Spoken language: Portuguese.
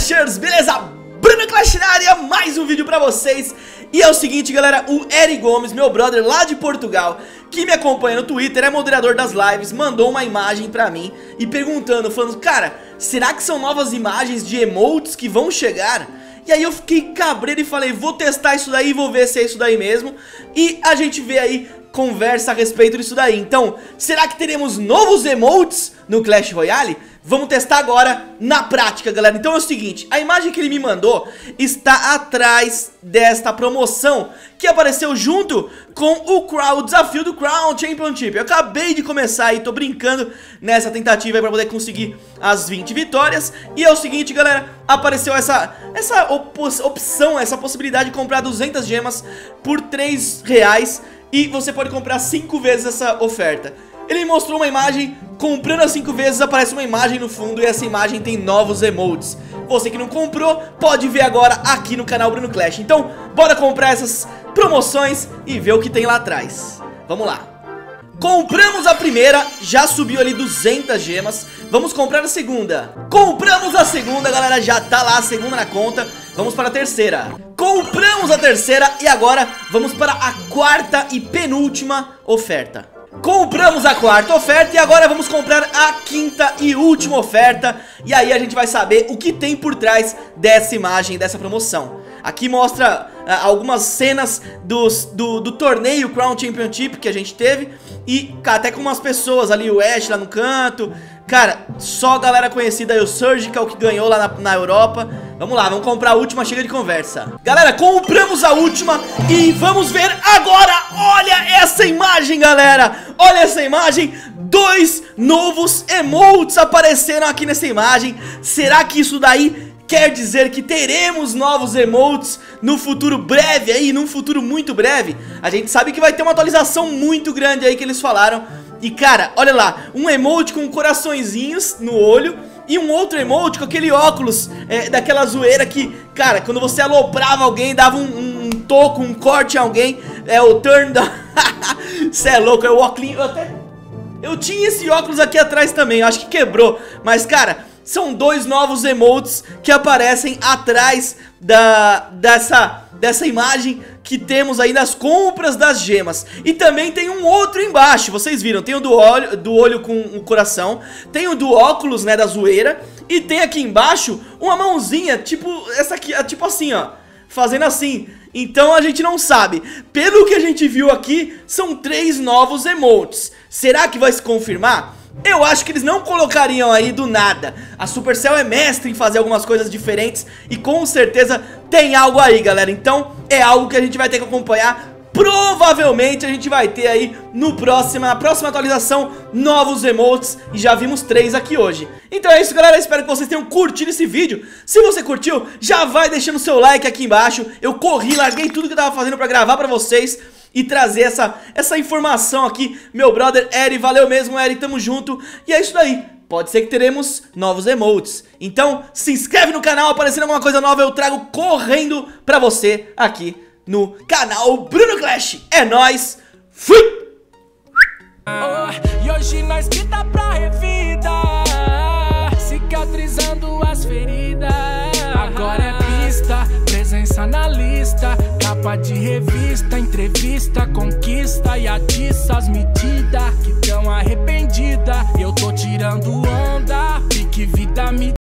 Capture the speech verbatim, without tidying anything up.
Clashers, beleza? Bruno Clash na área, mais um vídeo pra vocês. E é o seguinte, galera, o Eric Gomes, meu brother lá de Portugal, que me acompanha no Twitter, é moderador das lives, mandou uma imagem pra mim e perguntando, falando, cara, será que são novas imagens de emotes que vão chegar? E aí eu fiquei cabreiro e falei, vou testar isso daí, vou ver se é isso daí mesmo. E a gente vê aí, conversa a respeito disso daí. Então, será que teremos novos emotes no Clash Royale? Vamos testar agora na prática, galera. Então é o seguinte, a imagem que ele me mandou está atrás desta promoção que apareceu junto com o, Crown, o desafio do Crown Championship. Eu acabei de começar aí, tô brincando nessa tentativa aí pra poder conseguir as vinte vitórias. E é o seguinte, galera, apareceu essa, essa opção, essa possibilidade de comprar duzentas gemas por três reais. E você pode comprar cinco vezes essa oferta. Ele mostrou uma imagem, comprando as cinco vezes aparece uma imagem no fundo e essa imagem tem novos emotes. Você que não comprou, pode ver agora aqui no canal Bruno Clash. Então, bora comprar essas promoções e ver o que tem lá atrás. Vamos lá. Compramos a primeira, já subiu ali duzentas gemas. Vamos comprar a segunda. Compramos a segunda, galera, já tá lá a segunda na conta. Vamos para a terceira. Compramos a terceira e agora vamos para a quarta e penúltima oferta. Compramos a quarta oferta e agora vamos comprar a quinta e última oferta. E aí a gente vai saber o que tem por trás dessa imagem, dessa promoção. Aqui mostra uh, algumas cenas dos, do, do torneio Crown Championship que a gente teve. E até com umas pessoas ali, o Ash lá no canto. Cara, só galera conhecida aí, o Surgical que ganhou lá na, na Europa. Vamos lá, vamos comprar a última, chega de conversa. Galera, compramos a última e vamos ver agora. Olha essa imagem, galera. Olha essa imagem. Dois novos emotes apareceram aqui nessa imagem. Será que isso daí quer dizer que teremos novos emotes no futuro breve aí, num futuro muito breve? A gente sabe que vai ter uma atualização muito grande aí que eles falaram. E cara, olha lá, um emote com coraçõezinhos no olho e um outro emote com aquele óculos é, daquela zoeira que, cara, quando você aloprava alguém, dava um, um, um toco, um corte em alguém. É o turn down. Cê é louco, é o óculos. Eu até... Eu tinha esse óculos aqui atrás também, eu acho que quebrou. Mas cara, são dois novos emotes que aparecem atrás da, dessa, dessa imagem que temos aí nas compras das gemas. E também tem um outro embaixo, vocês viram, tem o do olho, do olho com o coração, tem o do óculos, né, da zoeira. E tem aqui embaixo uma mãozinha, tipo essa aqui, tipo assim, ó, fazendo assim. Então a gente não sabe. Pelo que a gente viu aqui, são três novos emotes. Será que vai se confirmar? Eu acho que eles não colocariam aí do nada. A Supercell é mestre em fazer algumas coisas diferentes e com certeza tem algo aí, galera. Então é algo que a gente vai ter que acompanhar. Provavelmente a gente vai ter aí no próximo, na próxima atualização novos emotes. E já vimos três aqui hoje. Então é isso, galera, espero que vocês tenham curtido esse vídeo. Se você curtiu, já vai deixando seu like aqui embaixo. Eu corri, larguei tudo que eu tava fazendo pra gravar pra vocês e trazer essa, essa informação aqui. Meu brother Eric, valeu mesmo, Eric, tamo junto. E é isso daí, pode ser que teremos novos emotes. Então se inscreve no canal, aparecendo alguma coisa nova eu trago correndo pra você aqui no canal Bruno Clash. É nóis, fui! Oh, e hoje nós que dá pra revida, cicatrizando as feridas. Agora é pista, presença na lista, capa de revista, entrevista, conquista e atiça as medidas que tão arrependida. Eu tô tirando onda, pique vida me